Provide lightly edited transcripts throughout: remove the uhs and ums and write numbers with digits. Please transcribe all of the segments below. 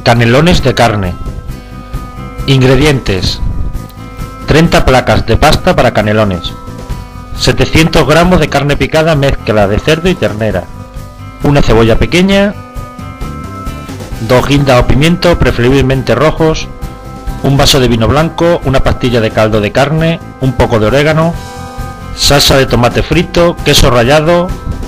Canelones de carne. Ingredientes: 30 placas de pasta para canelones, 700 gramos de carne picada mezcla de cerdo y ternera, una cebolla pequeña, 2 guindas o pimientos preferiblemente rojos, un vaso de vino blanco, una pastilla de caldo de carne, un poco de orégano, salsa de tomate frito, queso rallado,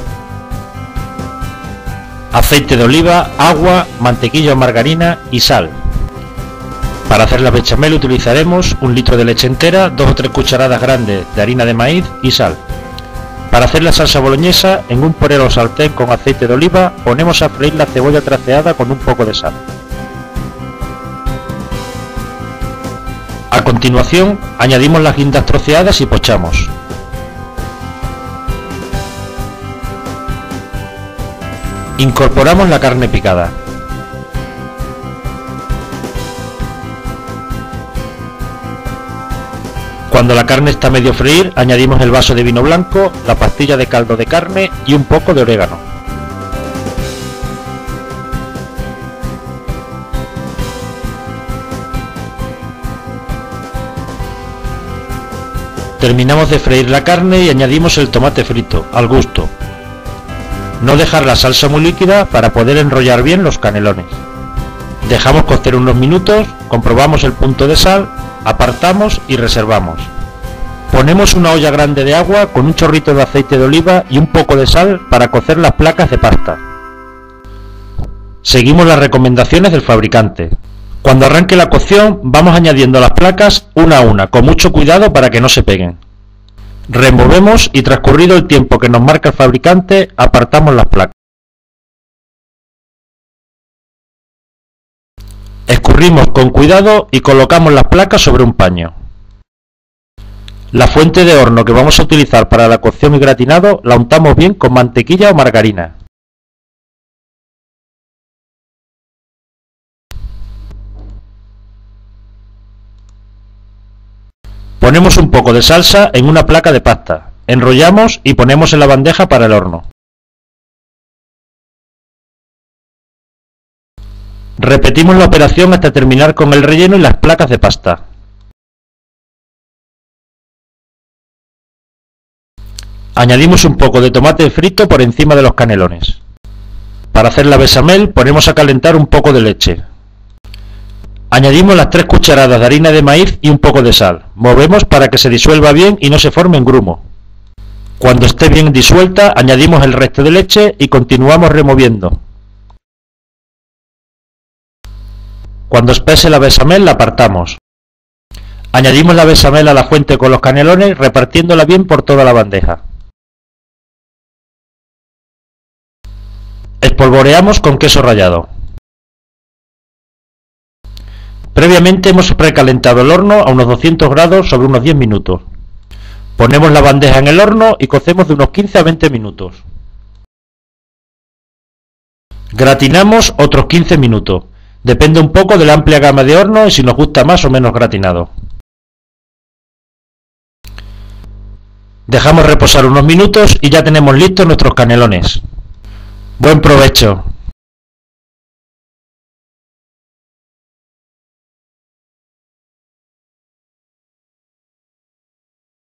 aceite de oliva, agua, mantequilla o margarina y sal. Para hacer la bechamel utilizaremos 1 litro de leche entera, 2 o 3 cucharadas grandes de harina de maíz y sal. Para hacer la salsa boloñesa, en un porero o sartén con aceite de oliva ponemos a freír la cebolla traceada con un poco de sal. A continuación, añadimos las guindas troceadas y pochamos. Incorporamos la carne picada. Cuando la carne está a medio freír, añadimos el vaso de vino blanco, la pastilla de caldo de carne y un poco de orégano. Terminamos de freír la carne y añadimos el tomate frito, al gusto. No dejar la salsa muy líquida para poder enrollar bien los canelones. Dejamos cocer unos minutos, comprobamos el punto de sal, apartamos y reservamos. Ponemos una olla grande de agua con un chorrito de aceite de oliva y un poco de sal para cocer las placas de pasta. Seguimos las recomendaciones del fabricante. Cuando arranque la cocción vamos añadiendo las placas una a una, con mucho cuidado para que no se peguen. Removemos y transcurrido el tiempo que nos marca el fabricante, apartamos las placas. Escurrimos con cuidado y colocamos las placas sobre un paño. La fuente de horno que vamos a utilizar para la cocción y gratinado la untamos bien con mantequilla o margarina. Ponemos un poco de salsa en una placa de pasta, enrollamos y ponemos en la bandeja para el horno. Repetimos la operación hasta terminar con el relleno y las placas de pasta. Añadimos un poco de tomate frito por encima de los canelones. Para hacer la bechamel ponemos a calentar un poco de leche. Añadimos las 3 cucharadas de harina de maíz y un poco de sal. Movemos para que se disuelva bien y no se forme en grumo. Cuando esté bien disuelta, añadimos el resto de leche y continuamos removiendo. Cuando espese la bechamel la apartamos. Añadimos la bechamel a la fuente con los canelones, repartiéndola bien por toda la bandeja. Espolvoreamos con queso rallado. Previamente hemos precalentado el horno a unos 200 grados sobre unos 10 minutos. Ponemos la bandeja en el horno y cocemos de unos 15 a 20 minutos. Gratinamos otros 15 minutos. Depende un poco de la amplia gama de horno y si nos gusta más o menos gratinado. Dejamos reposar unos minutos y ya tenemos listos nuestros canelones. Buen provecho.